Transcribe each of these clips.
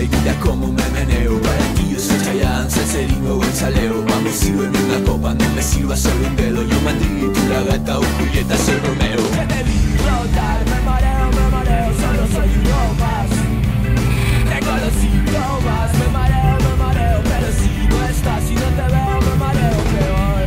guapa y mira cómo me meneo. Para ti yo soy Chayanne, Salserino o el Saleo. Vamos, sírveme una copa, no me sirva solo un dedo. Yo Madrid, tú la gata o Julieta, soy Romeo. Que te vi rotar, me mareo, solo soy uno más. Tengo los síntomas, me mareo, pero si no estás, si no te veo, me mareo peor.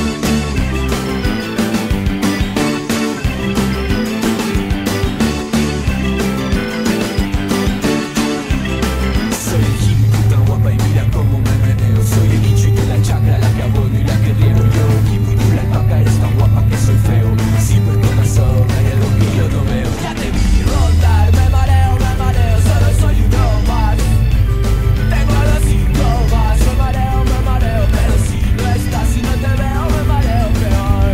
Soy el hippie, tú tan guapa y mira cómo me meneo. Soy el bicho y tú la chacra, la que abono y la que riego. Yo equipo y tú la alpaca, eres tan guapa que soy feo. Sí, pues corazón, hay algo que yo no veo. Ya te vi rotar, me mareo, solo soy uno más. Tengo los síntomas, me mareo, pero si no estás, si no te veo, me mareo peor.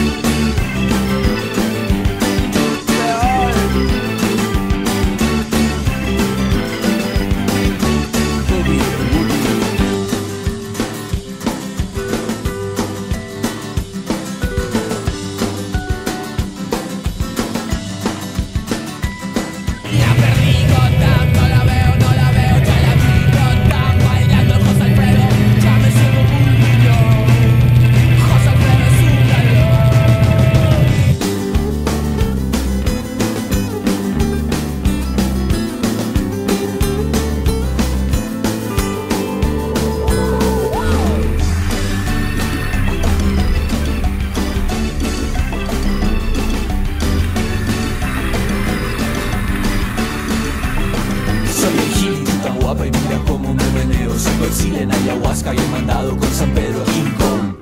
La perdí contando, no la veo, ya la vi contando, bailando José Alfredo, ya me siento muy niño. José Alfredo es un Soy el hippie, tú tan guapa y mira cómo me meneo. Soy Godzilla en ayahuasca y he mandado con San Pedro a King Kong.